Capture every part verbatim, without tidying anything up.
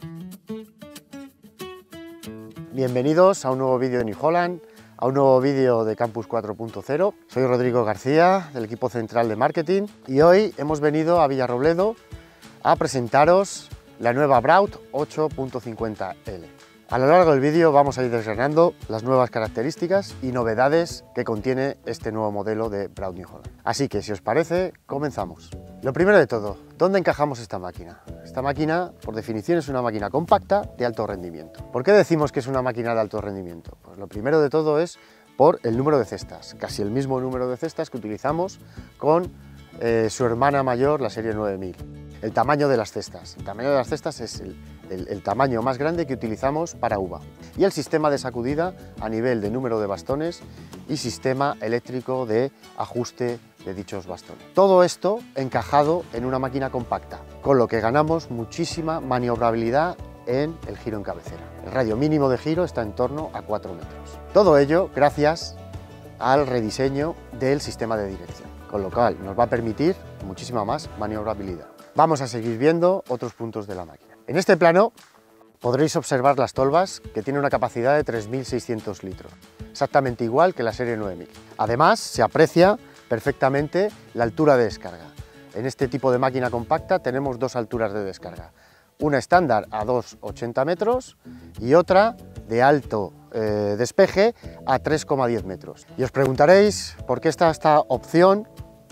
Bienvenidos a un nuevo vídeo de New Holland, a un nuevo vídeo de Campus cuatro punto cero. Soy Rodrigo García, del equipo central de marketing, y hoy hemos venido a Villarrobledo a presentaros la nueva Braut ocho punto cincuenta L. A lo largo del vídeo vamos a ir desgranando las nuevas características y novedades que contiene este nuevo modelo de Braut New Holland. Así que, si os parece, comenzamos. Lo primero de todo, ¿dónde encajamos esta máquina? Esta máquina, por definición, es una máquina compacta de alto rendimiento. ¿Por qué decimos que es una máquina de alto rendimiento? Pues lo primero de todo es por el número de cestas, casi el mismo número de cestas que utilizamos con eh, su hermana mayor, la serie nueve mil. El tamaño de las cestas. El tamaño de las cestas es el, el, el tamaño más grande que utilizamos para uva. Y el sistema de sacudida a nivel de número de bastones y sistema eléctrico de ajuste de dichos bastones. Todo esto encajado en una máquina compacta, con lo que ganamos muchísima maniobrabilidad en el giro en cabecera. El radio mínimo de giro está en torno a cuatro metros. Todo ello gracias al rediseño del sistema de dirección, con lo cual nos va a permitir muchísima más maniobrabilidad. Vamos a seguir viendo otros puntos de la máquina. En este plano podréis observar las tolvas, que tiene una capacidad de tres mil seiscientos litros, exactamente igual que la serie nueve mil. Además, se aprecia perfectamente la altura de descarga. En este tipo de máquina compacta tenemos dos alturas de descarga, una estándar a dos coma ochenta metros y otra de alto eh, despeje a tres coma diez metros. Y os preguntaréis por qué está esta opción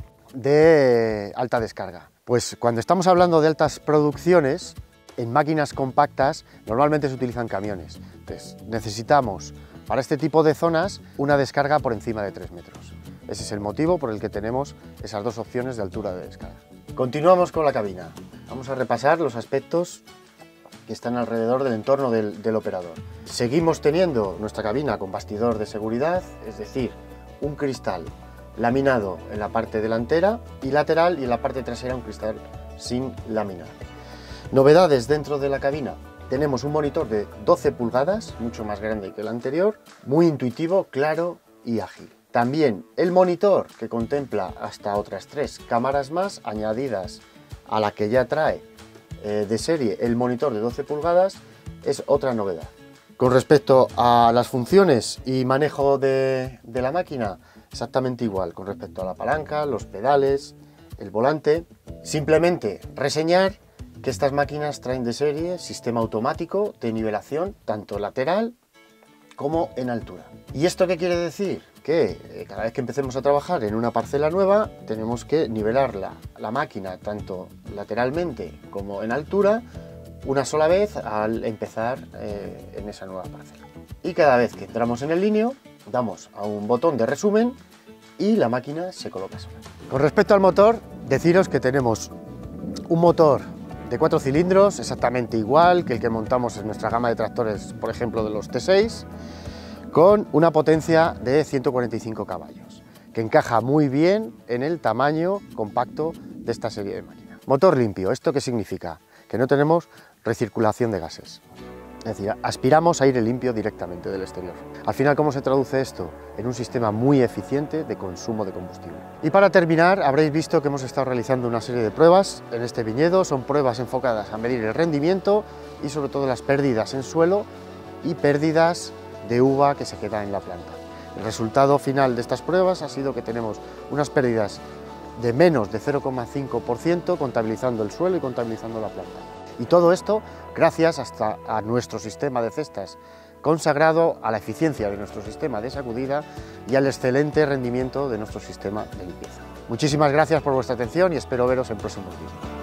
de alta descarga. Pues cuando estamos hablando de altas producciones, en máquinas compactas normalmente se utilizan camiones. Entonces, necesitamos para este tipo de zonas una descarga por encima de tres metros. Ese es el motivo por el que tenemos esas dos opciones de altura de descarga. Continuamos con la cabina. Vamos a repasar los aspectos que están alrededor del entorno del, del operador. Seguimos teniendo nuestra cabina con bastidor de seguridad, es decir, un cristal laminado en la parte delantera y lateral, y en la parte trasera un cristal sin laminar. Novedades dentro de la cabina: tenemos un monitor de doce pulgadas, mucho más grande que el anterior, muy intuitivo, claro y ágil. También el monitor, que contempla hasta otras tres cámaras más añadidas a la que ya trae eh, de serie el monitor de doce pulgadas, es otra novedad. Con respecto a las funciones y manejo de, de la máquina, exactamente igual con respecto a la palanca, los pedales, el volante. Simplemente reseñar que estas máquinas traen de serie sistema automático de nivelación tanto lateral como en altura. ¿Y esto qué quiere decir? Que eh, cada vez que empecemos a trabajar en una parcela nueva tenemos que nivelar la, la máquina tanto lateralmente como en altura una sola vez al empezar eh, en esa nueva parcela. Y cada vez que entramos en el líneo damos a un botón de resumen y la máquina se coloca sola. Con respecto al motor, deciros que tenemos un motor de cuatro cilindros exactamente igual que el que montamos en nuestra gama de tractores, por ejemplo de los T seis, con una potencia de ciento cuarenta y cinco caballos, que encaja muy bien en el tamaño compacto de esta serie de máquinas. Motor limpio, ¿esto qué significa? Que no tenemos recirculación de gases. Es decir, aspiramos aire limpio directamente del exterior. Al final, ¿cómo se traduce esto? En un sistema muy eficiente de consumo de combustible. Y para terminar, habréis visto que hemos estado realizando una serie de pruebas en este viñedo. Son pruebas enfocadas a medir el rendimiento y sobre todo las pérdidas en suelo y pérdidas de uva que se queda en la planta. El resultado final de estas pruebas ha sido que tenemos unas pérdidas de menos de cero coma cinco por ciento contabilizando el suelo y contabilizando la planta. Y todo esto gracias hasta a nuestro sistema de cestas consagrado, a la eficiencia de nuestro sistema de sacudida y al excelente rendimiento de nuestro sistema de limpieza. Muchísimas gracias por vuestra atención y espero veros en próximos vídeos.